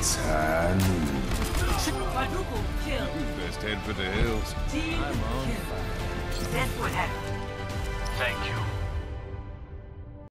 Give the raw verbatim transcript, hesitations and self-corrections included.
Tanu. Quadruple kill. Best head for the hills. Team I'm on kill. fire. That's what happened. Thank you.